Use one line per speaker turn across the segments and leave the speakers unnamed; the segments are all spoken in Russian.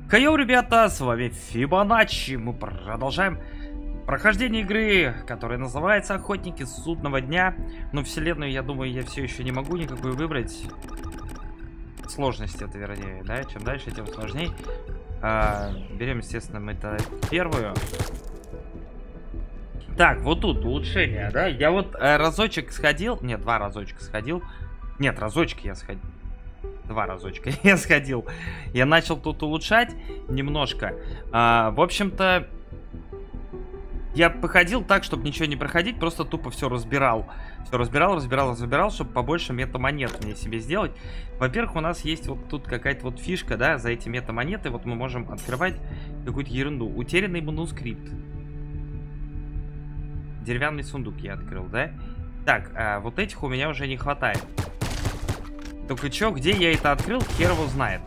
Хайо, ребята, с вами Фибоначчи. Мы продолжаем прохождение игры, которая называется Охотники Судного Дня. Но вселенную, я думаю, я все еще не могу никакую выбрать. Сложность это, вернее, да? Чем дальше, тем сложнее. Берем, естественно, мы это первую. Так, вот тут улучшение, да? Я вот разочек сходил. Нет, два разочка сходил. Нет, разочек я сходил. Два разочка я сходил. Я начал тут улучшать немножко. В общем-то, я походил так, чтобы ничего не проходить. Просто тупо все разбирал. Все разбирал, чтобы побольше метамонет мне себе сделать. Во-первых, у нас есть вот тут какая-то вот фишка, да, за эти метамонеты. Вот мы можем открывать какую-то ерунду. Утерянный манускрипт. Деревянный сундук я открыл, да? Так, вот этих у меня уже не хватает. Только чё, где я это открыл, хер его знает.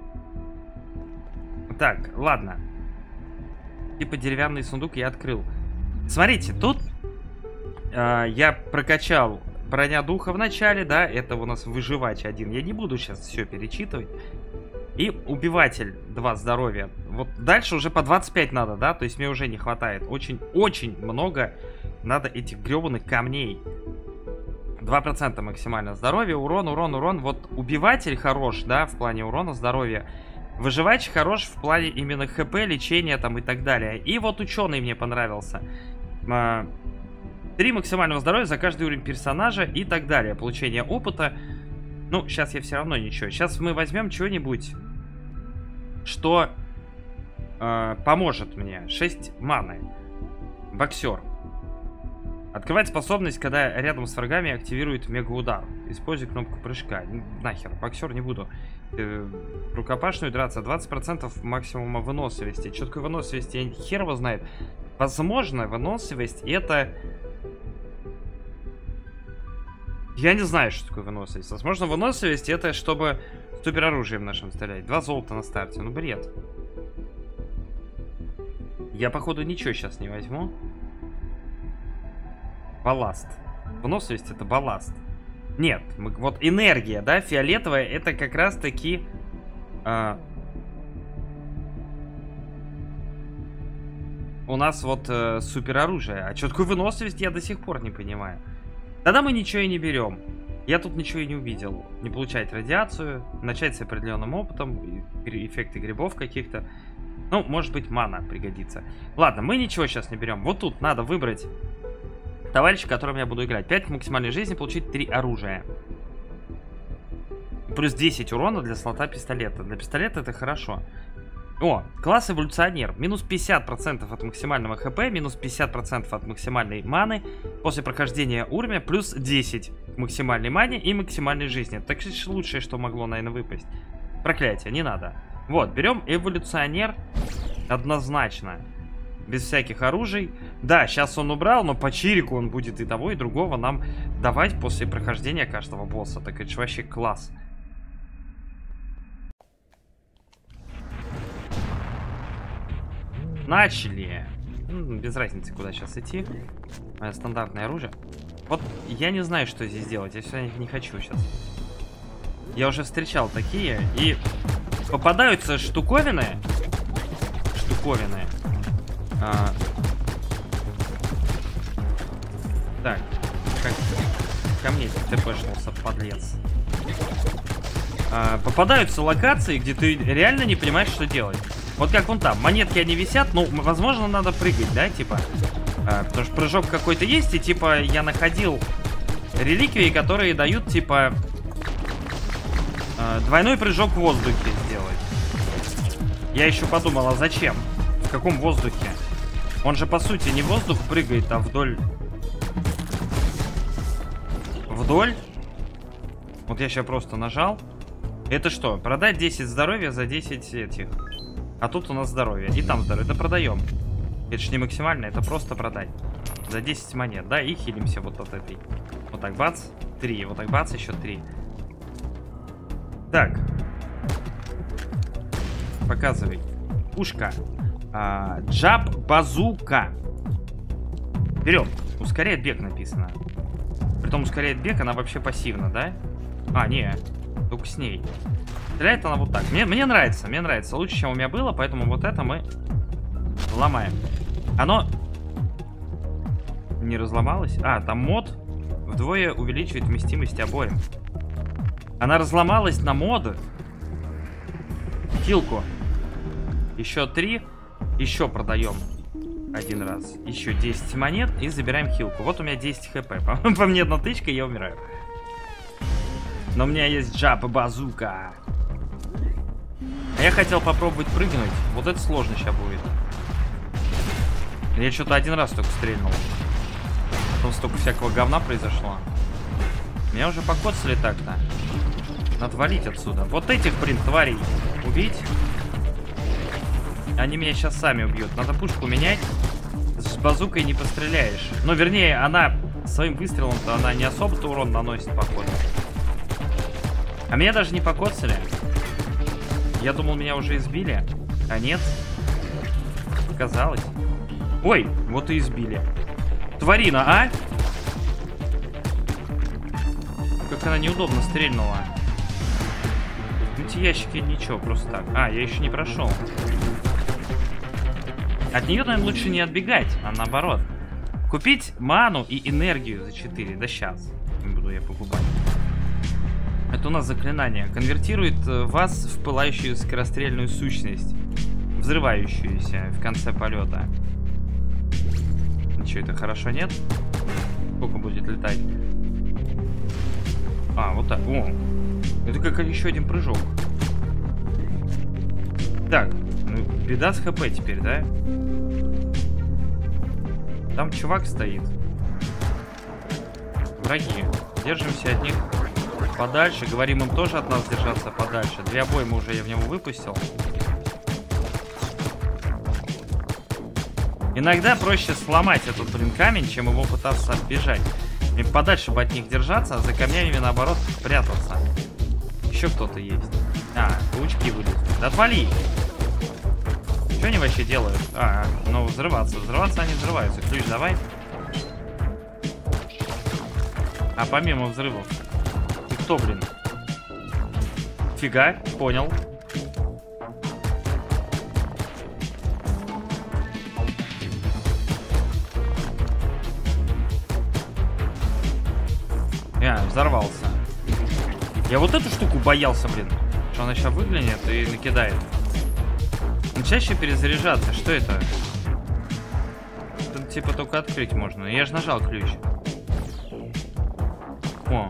Так, ладно. Типа деревянный сундук я открыл. Смотрите, тут я прокачал броня духа в начале, да, это у нас выживач 1. Я не буду сейчас все перечитывать. И убиватель 2 здоровья. Вот дальше уже по 25 надо, да, то есть мне уже не хватает. Очень много надо этих гребаных камней. 2% максимально здоровья, урон. Вот убиватель хорош, да, в плане урона, здоровья. Выживач хорош в плане именно хп, лечения там и так далее. И вот ученый мне понравился. 3 максимального здоровья за каждый уровень персонажа и так далее. Получение опыта. Ну, сейчас я все равно ничего. Сейчас мы возьмем чего-нибудь, что поможет мне. 6 маны. Боксер. Открывать способность, когда рядом с врагами активирует мегаудар. Используй кнопку прыжка. Нахер, боксер не буду. Рукопашную драться. 20% максимума выносливости. Что такое выносливость, я хер его знает. Возможно, выносливость это... Я не знаю, что такое выносливость. Возможно, выносливость это чтобы супероружием нашим стрелять. 2 золота на старте. Ну, бред. Я, походу, ничего сейчас не возьму. Балласт. Выносливость это балласт. Нет, вот энергия, да, фиолетовая, это как раз таки у нас вот супероружие. А что такое выносливость, я до сих пор не понимаю. Тогда мы ничего и не берем. Я тут ничего и не увидел. Не получать радиацию, начать с определенным опытом, эффекты грибов каких-то. Ну, может быть, мана пригодится. Ладно, мы ничего сейчас не берем. Вот тут надо выбрать товарища, которым я буду играть. 5 максимальной жизни, получить 3 оружия. Плюс 10 урона для слота пистолета. Для пистолета это хорошо. О, класс эволюционер. Минус 50% от максимального хп, минус 50% от максимальной маны. После прохождения уровня плюс 10 к максимальной мане и максимальной жизни. Так что лучшее, что могло, наверное, выпасть. Проклятие, не надо. Вот, берем эволюционер. Однозначно. Без всяких оружий. Да, сейчас он убрал, но по чирику он будет и того, и другого нам давать после прохождения каждого босса. Так это же вообще класс. Начали. Без разницы, куда сейчас идти. Стандартное оружие. Вот я не знаю, что здесь делать. Я все не хочу сейчас. Я уже встречал такие. И попадаются штуковины. Так, как ко мне тпшнулся, подлец. Попадаются локации, где ты реально не понимаешь, что делать. Вот как вон там, монетки они висят, ну, возможно, надо прыгать, да, типа. Потому что прыжок какой-то есть, и типа я находил реликвии, которые дают, типа, двойной прыжок в воздухе сделать. Я еще подумал, а зачем? В каком воздухе? Он же, по сути, не в воздух прыгает, а вдоль. Вдоль? Вот я сейчас просто нажал. Это что? Продать 10 здоровья за 10 этих. А тут у нас здоровье. И там здоровье. Это продаем. Это же не максимально, это просто продать. За 10 монет, да? И хилимся вот от этой. Вот так, бац. 3. Вот так, бац, еще 3. Так. Показывай. Пушка. Джаб базука. Берем. Ускоряет бег написано. Притом ускоряет бег, она вообще пассивна, да? Не. Только с ней. Стреляет она вот так. Мне нравится. Лучше, чем у меня было, поэтому вот это мы ломаем. Оно не разломалось? А, там мод вдвое увеличивает вместимость обоим. Она разломалась на моды. Хилку. Еще 3. Еще продаем. Один раз. Еще 10 монет и забираем хилку. Вот у меня 10 хп. По мне одна тычка, и я умираю. Но у меня есть джаб-базука. А я хотел попробовать прыгнуть. Вот это сложно сейчас будет. Я что-то один раз только стрельнул. Потом столько всякого говна произошло. Меня уже покоцали так-то. Надо валить отсюда. Вот этих, блин, тварей убить. Они меня сейчас сами убьют. Надо пушку менять. С базукой не постреляешь. Ну, вернее, она своим выстрелом-то она не особо-то урон наносит, походу. А меня даже не покоцали. Я думал, меня уже избили. А нет. Показалось. Ой, вот и избили. Тварина, а? Как она неудобно стрельнула. Эти ящики ничего, просто так. А, я еще не прошел. От нее, наверное, лучше не отбегать, а наоборот. Купить ману и энергию за 4. Да сейчас. Не буду я покупать. Это у нас заклинание. Конвертирует вас в пылающую скорострельную сущность. Взрывающуюся в конце полета. Ничего, это хорошо, нет? Сколько будет летать? А, вот так. О, это как еще один прыжок. Так, ну, беда с хп теперь, да? Там чувак стоит. Враги. Держимся от них подальше. Говорим им тоже от нас держаться подальше. 2 обоймы уже я в него выпустил. Иногда проще сломать этот, блин, камень, чем его пытаться оббежать. И подальше бы от них держаться, а за камнями, наоборот, прятаться. Еще кто-то есть. А, паучки вылезли. Да отвали! Что они вообще делают? А, ну взрываться. Взрываться они взрываются. Ключ давай. А помимо взрывов. Ты кто, блин? Фига, понял. Взорвался. Я вот эту штуку боялся, блин. Что она сейчас выглянет и накидает. Чаще перезаряжаться. Что это? Тут типа только открыть можно. Я же нажал ключ. О.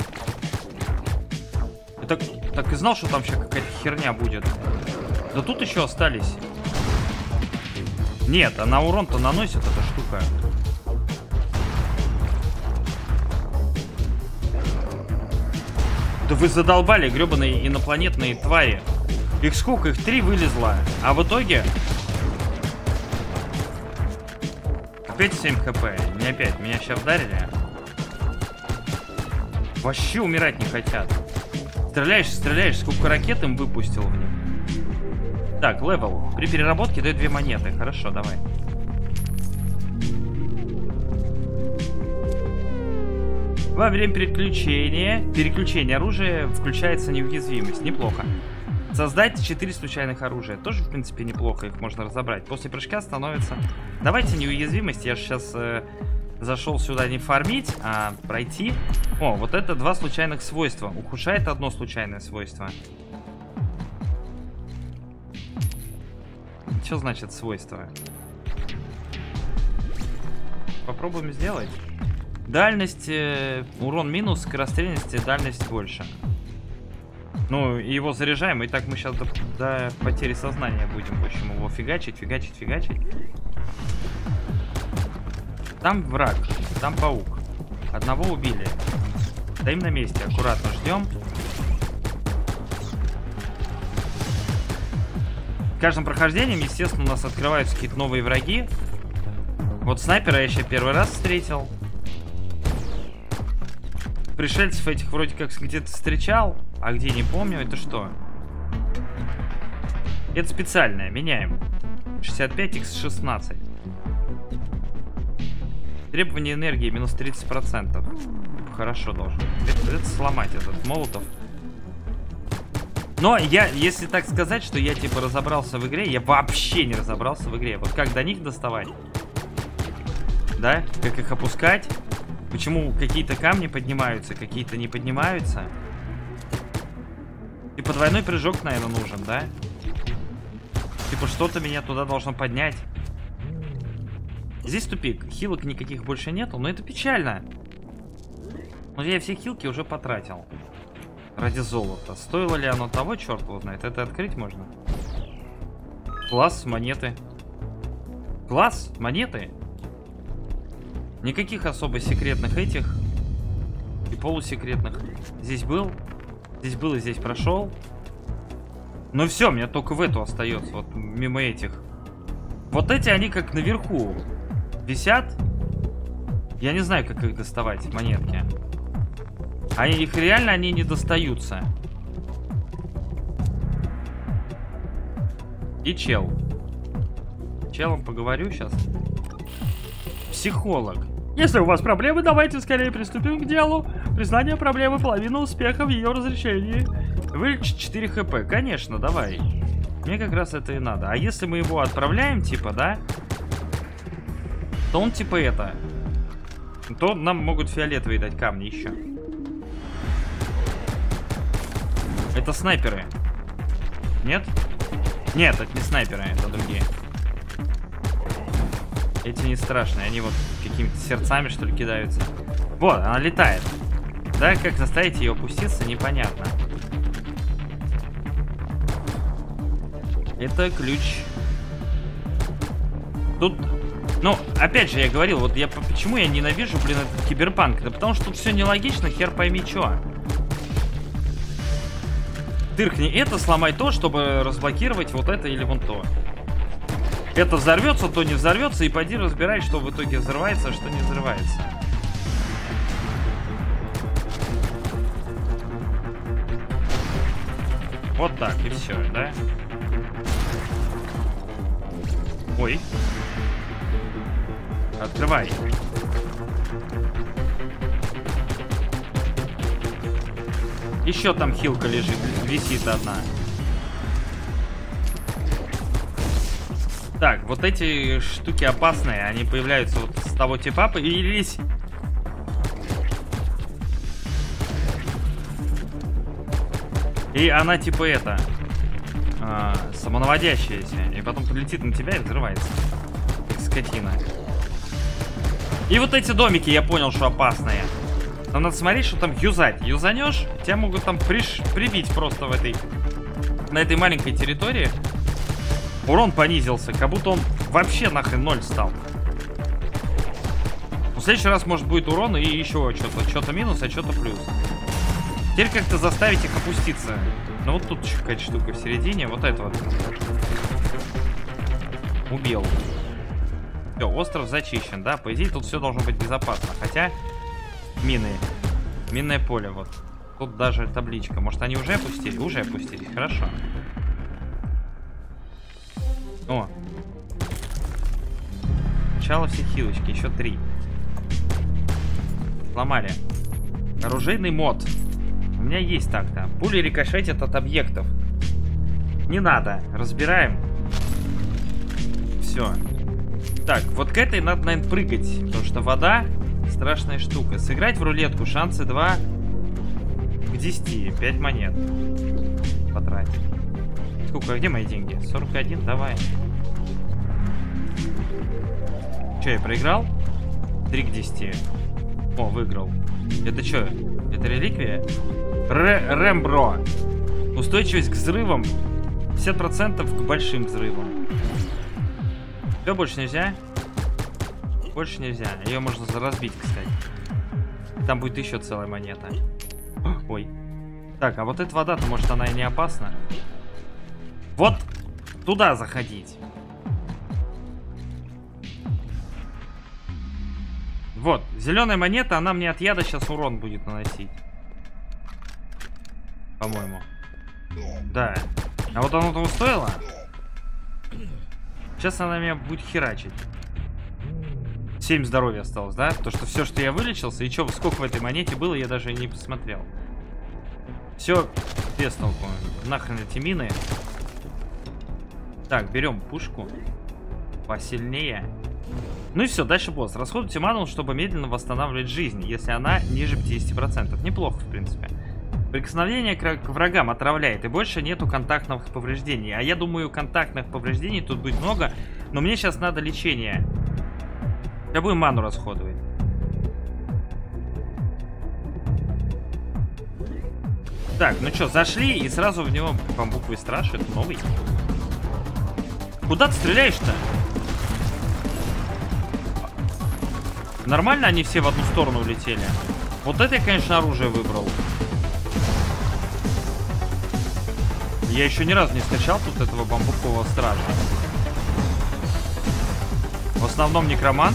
Я так и знал, что там сейчас какая-то херня будет. Да тут еще остались. Нет, она урон-то наносит, эта штука. Да вы задолбали, гребаные инопланетные твари. Их сколько? Их 3 вылезло. А в итоге... Опять 7 хп. Не опять. Меня сейчас вдарили. Вообще умирать не хотят. Стреляешь. Сколько ракет им выпустил в них. Так, левел. При переработке дает 2 монеты. Хорошо, давай. Во время переключения оружия включается неуязвимость. Неплохо. Создать 4 случайных оружия. Тоже, в принципе, неплохо. Их можно разобрать. После прыжка становится... Давайте неуязвимость. Я же сейчас зашел сюда не фармить, а пройти. О, вот это 2 случайных свойства. Ухудшает 1 случайное свойство. Что значит свойство? Попробуем сделать. Дальность, урон минус, скорострельность, дальность больше. Ну, его заряжаем, и так мы сейчас до потери сознания будем. В общем, его фигачить. Там враг, там паук. Одного убили. Стоим на месте, аккуратно ждем. С каждым прохождением, естественно, у нас открываются какие-то новые враги. Вот снайпера я еще первый раз встретил. Пришельцев этих вроде как где-то встречал, а где не помню. Это что? Это специальное, меняем. 65x16. Требование энергии минус 30%. Хорошо должен. Это сломать этот молотов. Но я, если так сказать, что я типа разобрался в игре, я вообще не разобрался в игре. Вот как до них доставать? Да? Как их опускать? Почему какие-то камни поднимаются, какие-то не поднимаются? Типа двойной прыжок, наверное, нужен, да? Типа что-то меня туда должно поднять. Здесь тупик. Хилок никаких больше нету, но это печально. Но я все хилки уже потратил. Ради золота. Стоило ли оно того, черт его знает. Это открыть можно? Класс, монеты. Класс, монеты. Никаких особо секретных этих. И полусекретных. Здесь был и здесь прошел. Ну все, мне только в эту остается. Вот мимо этих. Вот эти, они как наверху висят. Я не знаю, как их доставать, монетки. Их реально они не достаются. И чел. Челом поговорю сейчас. Психолог. Если у вас проблемы, давайте скорее приступим к делу. Признание проблемы — половина успеха в ее разрешении. Вылечить 4 хп. Конечно, давай. Мне как раз это и надо. А если мы его отправляем, типа, да? То он типа это. То нам могут фиолетовые дать камни еще. Это снайперы. Нет? Нет, это не снайперы, это другие. Эти не страшные, они вот какими-то сердцами, что ли, кидаются. Вот, она летает. Да, как заставить ее опуститься, непонятно. Это ключ. Тут, ну, опять же, я говорил, вот почему я ненавижу, блин, этот киберпанк? Да потому что тут все нелогично, хер пойми чё. Тыркни это, сломай то, чтобы разблокировать вот это или вон то. Это взорвется, то не взорвется, и пойди разбирай, что в итоге взрывается, а что не взрывается. Вот так, и все, да? Ой. Открывай. Еще там хилка лежит, висит одна. Так, вот эти штуки опасные, они появляются вот с того типа, появились. И она типа это, самонаводящаяся, и потом прилетит на тебя и взрывается. Как скотина. И вот эти домики, я понял, что опасные. Нам надо смотреть, что там юзать. Юзанешь, тебя могут там прибить просто на этой маленькой территории. Урон понизился, как будто он вообще нахрен 0 стал. В следующий раз может будет урон и еще что-то минус, а что-то плюс. Теперь как-то заставить их опуститься. Ну вот тут еще какая-то штука в середине. Вот это вот. Убил. Все, остров зачищен, да? По идее тут все должно быть безопасно. Хотя мины. Минное поле вот. Тут даже табличка. Может они уже опустили? Уже опустились, хорошо. О. Сначала все хилочки, еще 3. Сломали. Оружейный мод. У меня есть так-то. Пули рикошетят от объектов. Не надо. Разбираем. Все. Так, вот к этой надо, наверное, прыгать. Потому что вода страшная штука. Сыграть в рулетку. Шансы 2 к 10. 5 монет. Потратить. Сколько? А где мои деньги? 41? Давай. Че, я проиграл? 3 к 10. О, выиграл. Это что? Это реликвия? Рэмбро. Устойчивость к взрывам 50% к большим взрывам. Все, больше нельзя? Больше нельзя. Ее можно разбить, кстати. Там будет еще целая монета. Ой. Так, а вот эта вода-то, может, она и не опасна? Вот туда заходить. Вот, зеленая монета, она мне от яда сейчас урон будет наносить. По-моему. Да. А вот оно того стоило? Сейчас она меня будет херачить. 7 здоровья осталось, да? То, что все, что я вылечился, и что, сколько в этой монете было, я даже не посмотрел. Все Без толку. Нахрен эти мины. Так, берем пушку. Посильнее. Ну и все, дальше босс. Расходуйте ману, чтобы медленно восстанавливать жизнь, если она ниже 50%. Неплохо, в принципе. Прикосновение к врагам отравляет, и больше нету контактных повреждений. А я думаю, контактных повреждений тут будет много, но мне сейчас надо лечение. Я буду ману расходовать. Так, ну что, зашли и сразу в него бамбуковый страж, это новый. Куда ты стреляешь-то? Нормально они все в одну сторону улетели? Вот это я, конечно, оружие выбрал. Я еще ни разу не скачал тут этого бамбукового стража. В основном некромант.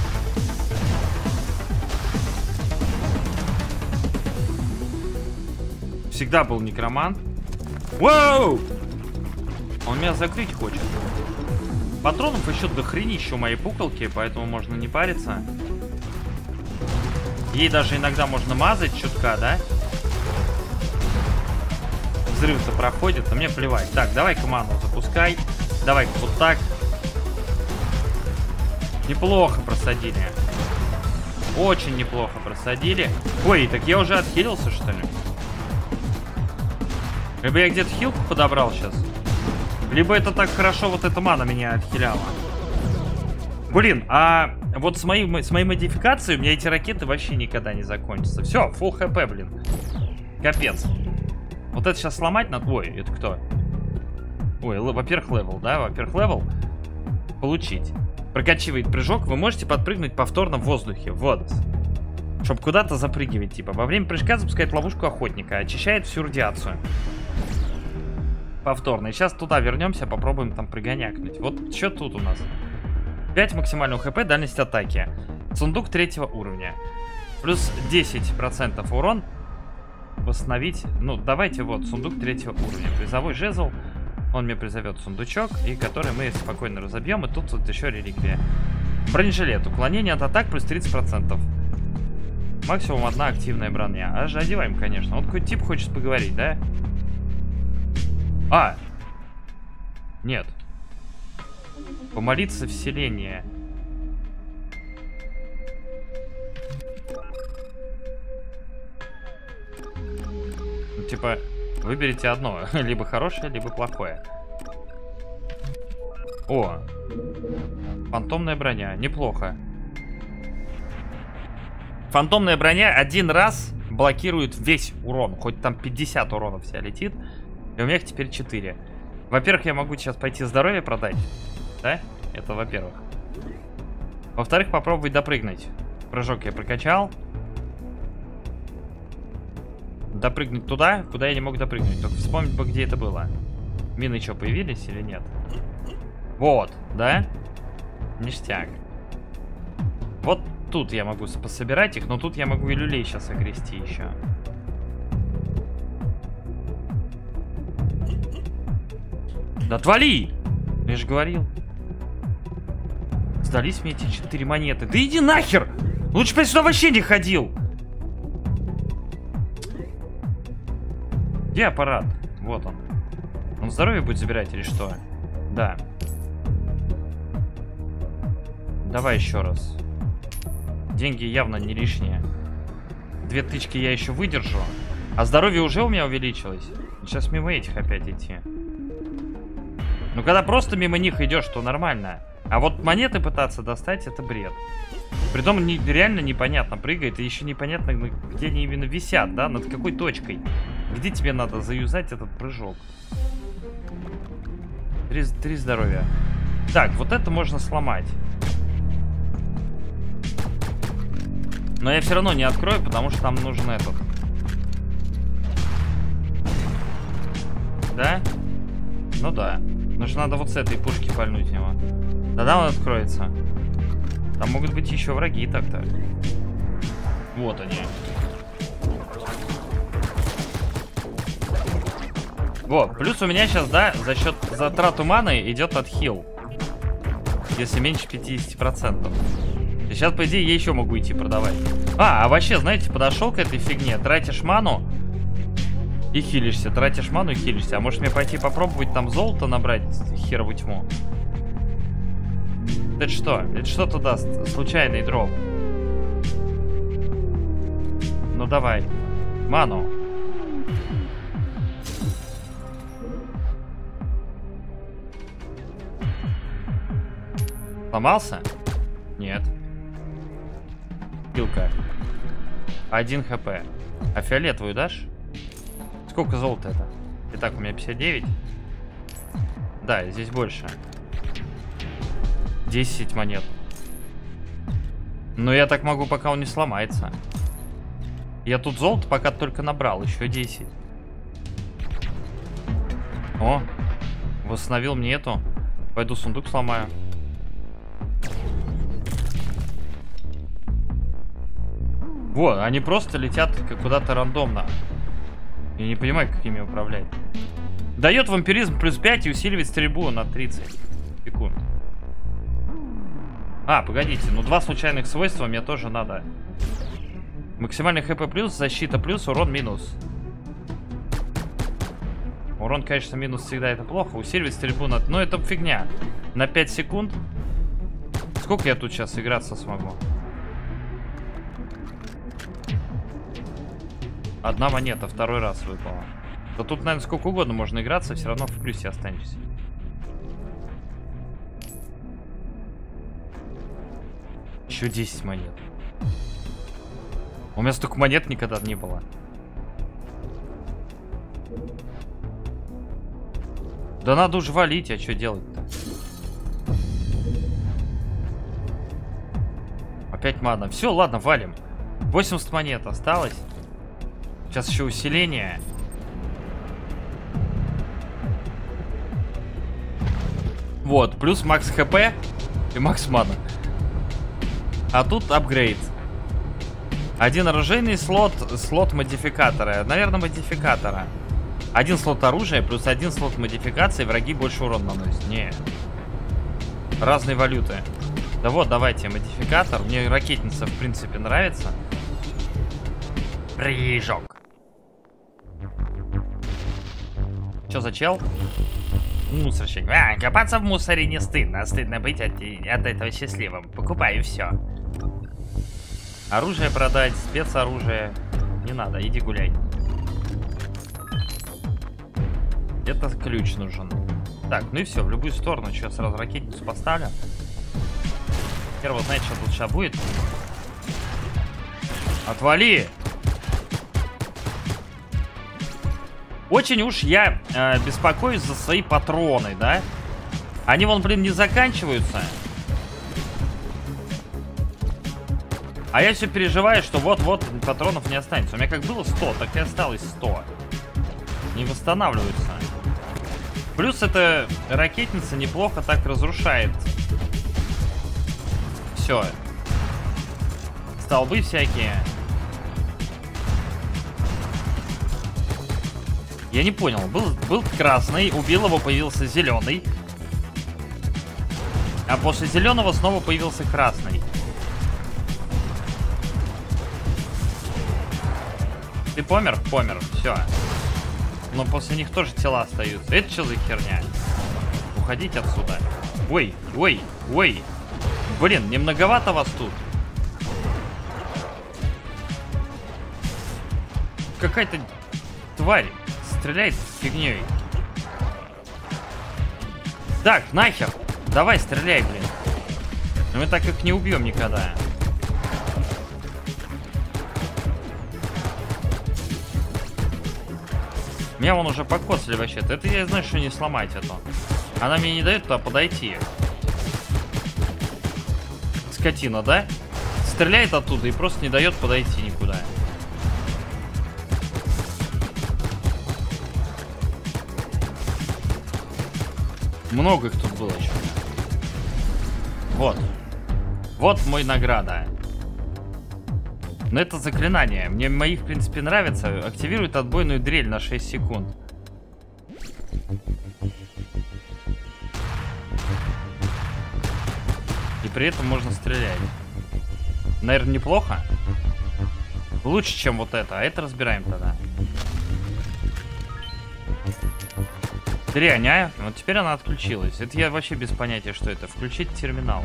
Всегда был некромант. Воу! Он меня закрыть хочет. Патронов еще дохренища у моей пуколки, поэтому можно не париться. Ей даже иногда можно мазать чутка, да? Взрыв-то проходит, но мне плевать. Так, давай команду запускай. Давай вот так. Неплохо просадили. Очень неплохо просадили. Ой, так я уже отхилился, что ли? Либо я где-то хилку подобрал сейчас. Либо это так хорошо, вот эта мана меня отхиляла. Блин, а вот с моей модификацией у меня эти ракеты вообще никогда не закончатся. Все, full хп, блин. Капец. Вот это сейчас сломать надо. Ой, это кто? Ой, во-первых, левел, да? Во-первых, левел. Получить. Прокачивает прыжок. Вы можете подпрыгнуть повторно в воздухе. Вот. Чтобы куда-то запрыгивать, типа. Во время прыжка запускает ловушку охотника. Очищает всю радиацию. Повторно. И сейчас туда вернемся, попробуем там прыгонякнуть. Вот что тут у нас? 5 максимального хп, дальность атаки. Сундук 3-го уровня. Плюс 10% урон. Восстановить. Ну, давайте вот, сундук 3-го уровня. Призовой жезл. Он мне призовет сундучок, и который мы спокойно разобьем. И тут вот еще реликвия. Бронежилет. Уклонение от атак плюс 30%. Максимум 1 активная броня. Аж одеваем, конечно. Вот какой тип хочет поговорить, да? А! Нет. Помолиться вселение. Ну, типа, выберите одно. Либо хорошее, либо плохое. О! Фантомная броня. Неплохо. Фантомная броня один раз блокирует весь урон. Хоть там 50 урона вся летит. И у меня их теперь 4. Во-первых, я могу сейчас пойти здоровье продать. Да? Это во-первых. Во-вторых, попробовать допрыгнуть. Прыжок я прокачал. Допрыгнуть туда, куда я не мог допрыгнуть. Только вспомнить бы, где это было. Мины что, появились или нет? Вот, да? Ништяк. Вот тут я могу пособирать их, но тут я могу и люлей сейчас огрести еще. Да отвали! Я же говорил. Сдались мне эти 4 монеты. Да иди нахер! Лучше бы я сюда вообще не ходил. Где аппарат? Вот он. Он здоровье будет забирать или что? Да. Давай еще раз. Деньги явно не лишние. 2 тычки я еще выдержу. А здоровье уже у меня увеличилось. Сейчас мимо этих опять идти. Ну, когда просто мимо них идешь, то нормально. А вот монеты пытаться достать, это бред. Притом реально непонятно прыгает, и еще непонятно, где они именно висят, да, над какой точкой. Где тебе надо заюзать этот прыжок. 3 здоровья. Так, вот это можно сломать. Но я все равно не открою, потому что там нужен этот. Да? Ну да. Нужно надо вот с этой пушки пальнуть в него. Тогда он откроется. Там могут быть еще враги так-то. Вот они. Вот, плюс у меня сейчас, да, за счет затраты маны идет отхил. Если меньше 50%. И сейчас, по идее, я еще могу идти продавать. А вообще, знаете, подошел к этой фигне, тратишь ману. И хилишься, тратишь ману и хилишься. А может мне пойти попробовать там золото набрать, херову тьму? Это что? Это что-то даст? Случайный дроп. Ну давай. Ману. Сломался? Нет. Килка. 1 хп. А фиолетовую дашь? Сколько золота это? Итак, у меня 59. Да, здесь больше. 10 монет. Но я так могу, пока он не сломается. Я тут золото пока только набрал. Еще 10. О, восстановил мне эту. Пойду сундук сломаю. Вот, они просто летят куда-то рандомно. Я не понимаю, как ими управлять. Дает вампиризм плюс 5 и усиливает стрельбу на 30 секунд. А, погодите, ну 2 случайных свойства мне тоже надо. Максимальный хп плюс, защита плюс, урон минус. Урон, конечно, минус всегда это плохо. Усиливает стрельбу на... Ну, это фигня. На 5 секунд. Сколько я тут сейчас играться смогу? 1 монета, второй раз выпала. Да тут, наверное, сколько угодно можно играться, все равно в плюсе останешься. Еще 10 монет. У меня столько монет никогда не было. Да надо уже валить, а что делать-то? Опять мана. Все, ладно, валим. 80 монет осталось. Сейчас еще усиление. Вот, плюс макс хп и макс мана. А тут апгрейд. 1 оружейный слот, слот модификатора. Наверное, модификатора. 1 слот оружия плюс 1 слот модификации. Враги больше урона наносят. Не. Разные валюты. Да вот, давайте, модификатор. Мне ракетница, в принципе, нравится. Прыжок. Что за чел? Мусорщик. А, копаться в мусоре не стыдно. Стыдно быть от этого счастливым. Покупай и все. Оружие продать, спецоружие. Не надо, иди гуляй. Это ключ нужен. Так, ну и все, в любую сторону. Сейчас сразу ракетницу поставлю. Хер вот знает, что тут сейчас будет. Отвали! Очень уж я беспокоюсь за свои патроны, да? Они вон, блин, не заканчиваются. А я все переживаю, что вот-вот патронов не останется. У меня как было 100, так и осталось 100. Не восстанавливаются. Плюс эта ракетница неплохо так разрушает. Все. Столбы всякие. Я не понял. Был красный, убил его, появился зеленый. А после зеленого снова появился красный. Ты помер? Помер. Все. Но после них тоже тела остаются. Это что за херня? Уходите отсюда. Ой, ой, ой. Блин, не многовато вас тут. Какая-то тварь стреляет фигней. Так, нахер. Давай, стреляй, блин. Но мы так их не убьем никогда. Меня вон уже покоцали вообще-то. Это я знаю, что не сломать это. Она мне не дает туда подойти. Скотина, да? Стреляет оттуда и просто не дает подойти никуда. Много их тут было еще. Вот. Вот мой награда. Но это заклинание. Мне мои, в принципе, нравятся. Активирует отбойную дрель на 6 секунд. И при этом можно стрелять. Наверное, неплохо. Лучше, чем вот это. А это разбираем тогда. Дрянь, а? Вот теперь она отключилась. Это я вообще без понятия, что это. Включить терминал.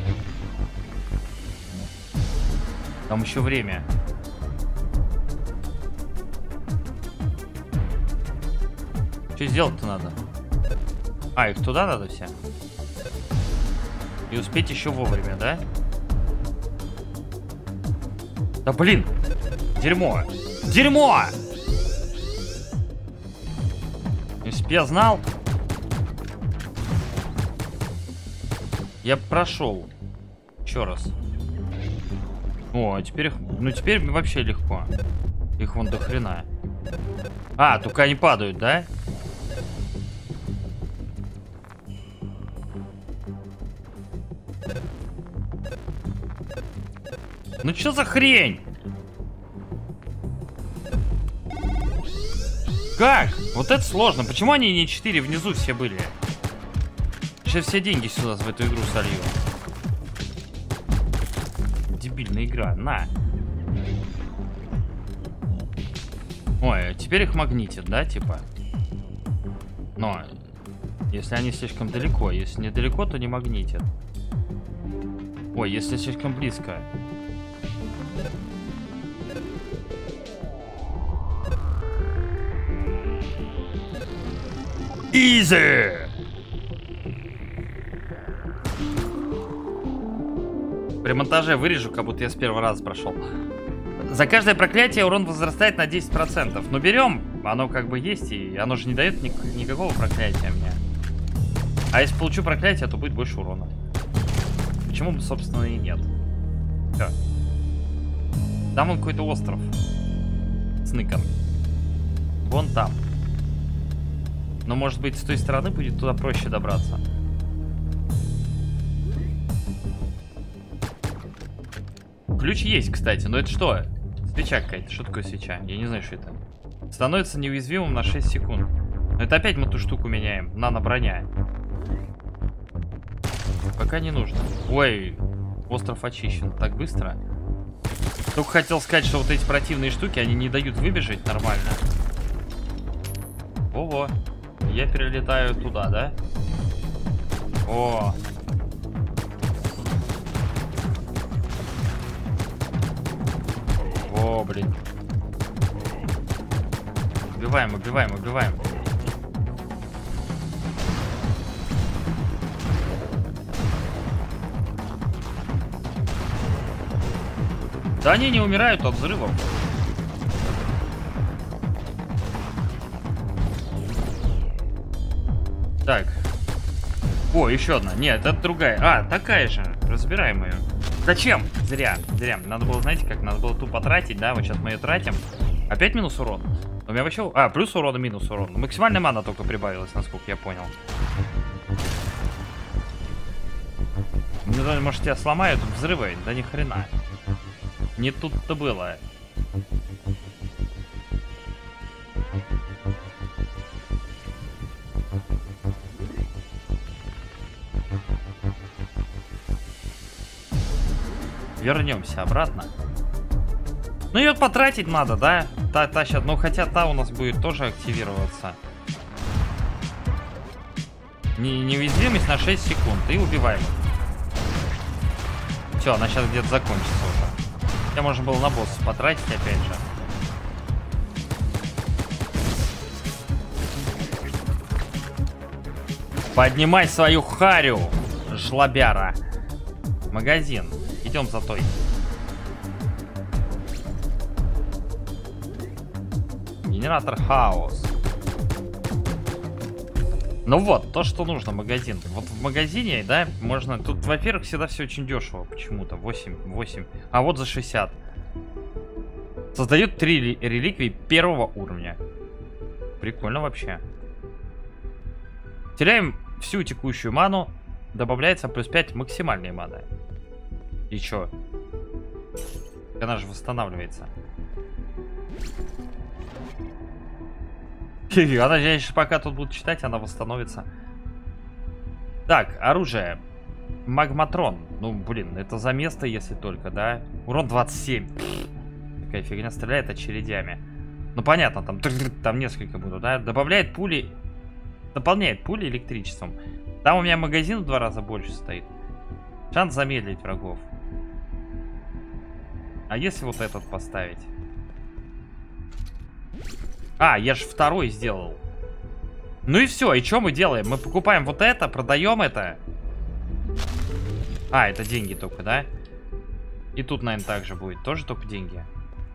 Там еще время. Что сделать-то надо? А, их туда надо все? И успеть еще вовремя, да? Да блин! Дерьмо! Дерьмо! Если бы я знал... Я прошел. Еще раз. О, а теперь их... Ну теперь вообще легко. Их вон до хрена. А, только они падают, да? Ну что за хрень? Как? Вот это сложно. Почему они не 4 внизу все были? Сейчас все деньги сюда в эту игру солью. Дебильная игра. На. Ой, теперь их магнитит, да, типа? Но если они слишком далеко. Если недалеко, то не магнитит. Ой, если слишком близко. Изи! При монтаже вырежу, как будто я с первого раза прошел. За каждое проклятие урон возрастает на 10%. Но берем, оно как бы есть, и оно же не дает никакого проклятия мне. А если получу проклятие, то будет больше урона. Почему бы, собственно, и нет. Все. Там он какой-то остров. С ныком. Вон там. Но может быть с той стороны будет туда проще добраться. Ключ есть, кстати. Но это что? Свеча какая-то. Что такое свеча? Я не знаю, что это. Становится неуязвимым на 6 секунд. Но это опять мы ту штуку меняем. Нано-броня. Пока не нужно. Ой, остров очищен. Так быстро. Только хотел сказать, что вот эти противные штуки, они не дают выбежать нормально. Ого. Я перелетаю туда, да? О. О, блин. Убиваем, убиваем, убиваем. Да они не умирают от взрывов. Так. О, еще одна. Нет, это другая. А, такая же. Разбираем ее. Зачем? Зря. Зря. Надо было, знаете как? Надо было ту потратить, да? Вот сейчас мы ее тратим. Опять минус урон. У меня вообще... А, плюс урон и минус урон. Максимальная мана только прибавилась, насколько я понял. Может, тебя сломают взрывы? Да ни хрена. Не тут-то было. Вернемся обратно. Ну ее потратить надо, да? Та сейчас, ну хотя та у нас будет тоже активироваться. Неуязвимость на 6 секунд. И убиваем. Все, она сейчас где-то закончится уже. Я можно было на босса потратить опять же. Поднимай свою харю, жлобяра. Магазин. Идем за той. Генератор хаос. Ну вот, то, что нужно, магазин. Вот в магазине, да, можно... Тут, во-первых, всегда все очень дешево почему-то. 8. А вот за 60. Создают 3 реликвии первого уровня. Прикольно вообще. Теряем всю текущую ману. Добавляется плюс 5 максимальной маны. И чё? Она же восстанавливается. Она же пока тут будут читать, она восстановится. Так, оружие. Магматрон. Ну, блин, это за место, если только, да? Урон 27. Такая фигня, стреляет очередями. Ну, понятно, там несколько будут, да? Добавляет пули Дополняет пули электричеством. Там у меня магазин в 2 раза больше стоит. Шанс замедлить врагов. А если вот этот поставить? А, я же второй сделал. Ну и все, и что мы делаем? Мы покупаем вот это, продаем это. А, это деньги только, да? И тут, наверное, также будет. Тоже только деньги.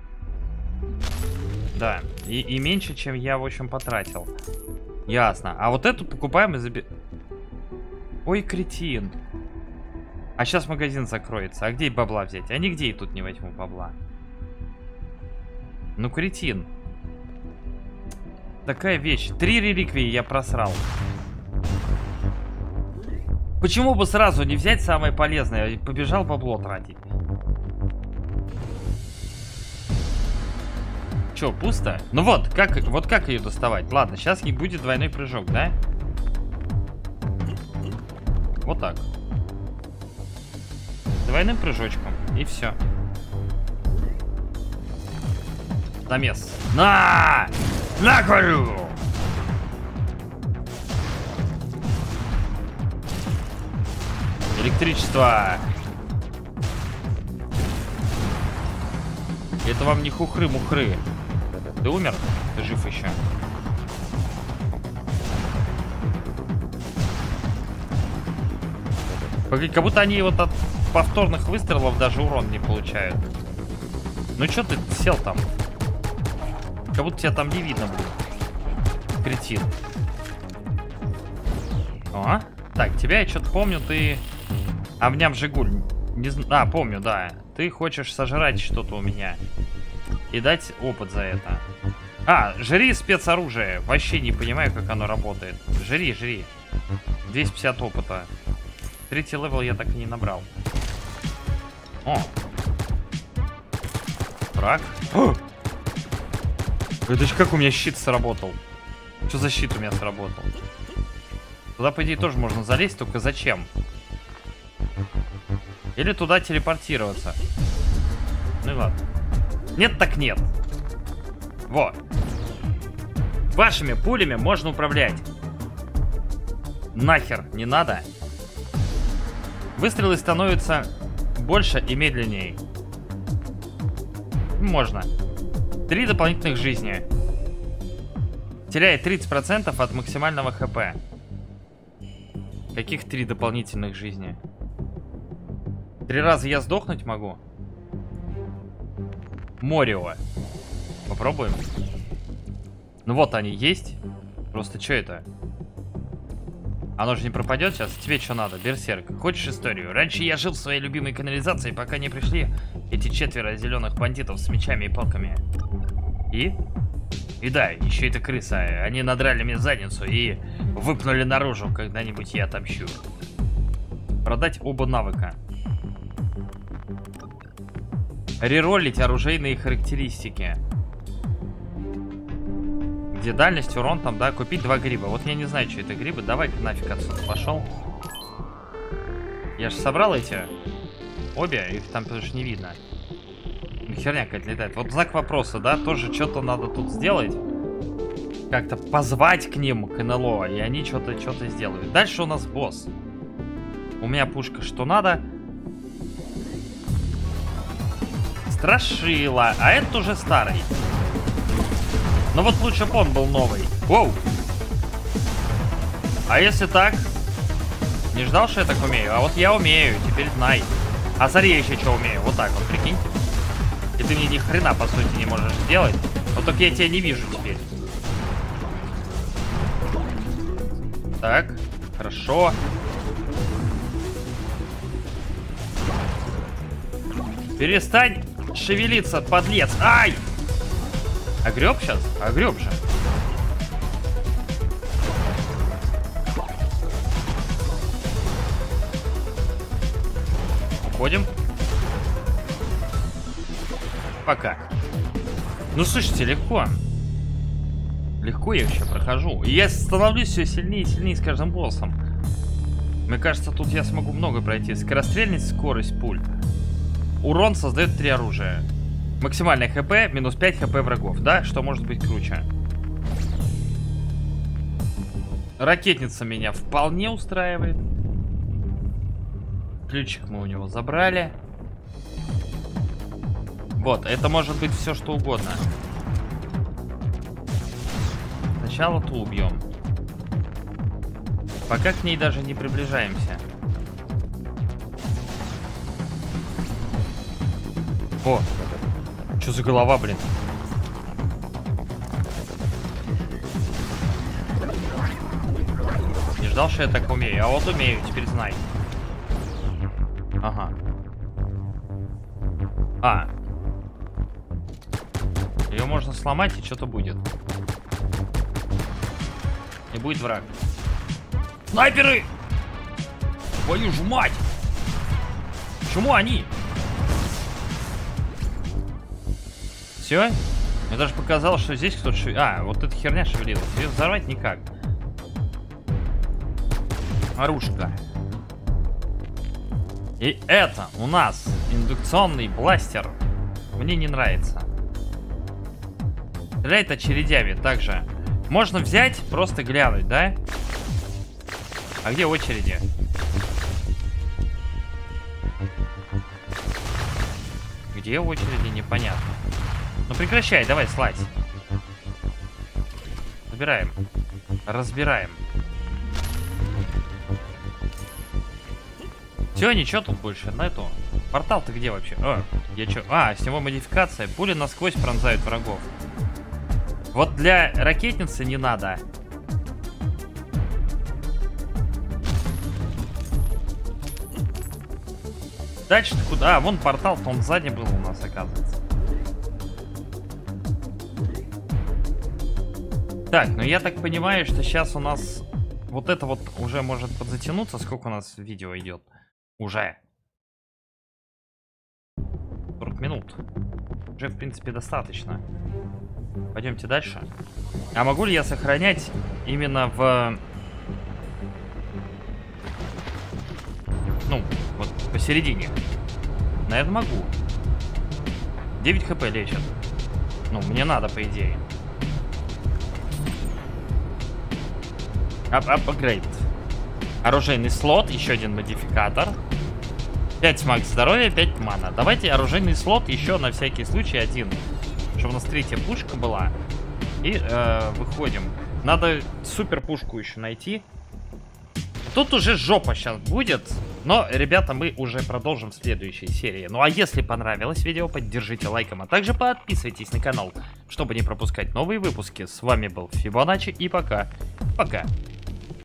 Да, и меньше, чем я, в общем, потратил. Ясно. А вот эту покупаем и забираем. Ой, кретин. А сейчас магазин закроется. А где бабла взять? А нигде и тут не возьму бабла. Ну, кретин. Такая вещь. 3 реликвии я просрал. Почему бы сразу не взять самое полезное? Побежал бабло тратить. Че, пусто? Ну вот как ее доставать? Ладно, сейчас не будет двойной прыжок, да? Вот так. Двойным прыжочком. И все. Замес. На! На, говорю! Электричество. Это вам не хухры-мухры. Ты умер? Ты жив еще? Как будто они вот от повторных выстрелов даже урон не получают. Ну что ты сел там? Как будто тебя там не видно будет. Кретин. О, так, тебя я что-то помню, ты... Амням Жигуль. Не зн... А, помню, да. Ты хочешь сожрать что-то у меня. И дать опыт за это. А, жри спецоружие. Вообще не понимаю, как оно работает. Жри, жри. 250 опыта. 3-й левел я так и не набрал. О. Враг. О! Это же как у меня щит сработал. Что за щит у меня сработал? Туда, по идее, тоже можно залезть, только зачем? Или туда телепортироваться. Ну и ладно. Нет так нет. Вот. Вашими пулями можно управлять. Нахер не надо. Выстрелы становятся больше и медленнее. Можно. 3 дополнительных жизни. Теряет 30% от максимального хп. Каких 3 дополнительных жизни? 3 раза я сдохнуть могу? Морио. Попробуем. Ну вот они есть. Просто что это? Оно же не пропадет сейчас. Тебе что надо, берсерк? Хочешь историю? Раньше я жил в своей любимой канализации, пока не пришли эти 4 зеленых бандитов с мечами и палками. И да, еще эта крыса. Они надрали мне задницу и выпнули наружу. Когда-нибудь я отомщу. Продать оба навыка. Реролить оружейные характеристики. Где дальность, урон там, да? Купить 2 гриба. Вот я не знаю, что это грибы. Давай-ка нафиг отсюда пошел. Я же собрал эти обе, их там потому что не видно. Херня какая-то летает. Вот знак вопроса, да? Тоже что-то надо тут сделать. Как-то позвать к ним, к НЛО, и они что-то сделают. Дальше у нас босс. У меня пушка что надо. Страшила. А этот уже старый. Но вот лучше бы он был новый. Воу. А если так? Не ждал, что я так умею? А вот я умею, теперь знай. А смотри, я еще что умею. Вот так вот, прикинь. И ты мне ни хрена, по сути, не можешь сделать. Вот только я тебя не вижу теперь. Так, хорошо. Перестань шевелиться, подлец. Ай! Огреб сейчас? Огреб же. Уходим. Пока. Ну, слушайте, легко. Легко я вообще прохожу. И я становлюсь все сильнее и сильнее с каждым боссом. Мне кажется, тут я смогу много пройти. Скорострельность, скорость пуль. Урон создает 3 оружия. Максимальное хп, минус 5 хп врагов. Да, что может быть круче? Ракетница меня вполне устраивает. Ключик мы у него забрали. Вот, это может быть все что угодно. Сначала ту убьем. Пока к ней даже не приближаемся. О! Что за голова, блин? Не ждал, что я так умею. А вот умею, теперь знай. Ага. А. Ее можно сломать, и что-то будет. И будет враг. Снайперы! Твою ж мать! Почему они? Все? Мне даже показалось, что здесь кто-то шевелился. А, вот эта херня шевелилась. Ее взорвать никак. Оружка. И это у нас индукционный бластер. Мне не нравится. Стреляет очередями также. Можно взять, просто глянуть, да? А где очереди? Где очереди, непонятно. Ну прекращай, давай, слазь. Забираем. Разбираем. Все, ничего тут больше. На эту. Портал-то где вообще? О, я чё? А, с него модификация. Пули насквозь пронзают врагов. Вот для ракетницы не надо. Дальше-то куда? А, вон портал-то, он сзади был у нас, оказывается. Так, ну я так понимаю, что сейчас у нас вот это вот уже может подзатянуться. Сколько у нас видео идет? Уже 40 минут. Уже, в принципе, достаточно. Пойдемте дальше. А могу ли я сохранять именно в... Ну, вот посередине? Наверное, могу. 9 хп лечат. Ну, мне надо, по идее. Апгрейд. Оружейный слот, еще один модификатор. 5 макс здоровья, 5 мана. Давайте оружейный слот еще на всякий случай один. Чтобы у нас третья пушка была. И выходим. Надо супер пушку еще найти. Тут уже жопа сейчас будет. Но, ребята, мы уже продолжим в следующей серии. Ну а если понравилось видео, поддержите лайком. А также подписывайтесь на канал, чтобы не пропускать новые выпуски. С вами был Фибоначчи и пока. Пока.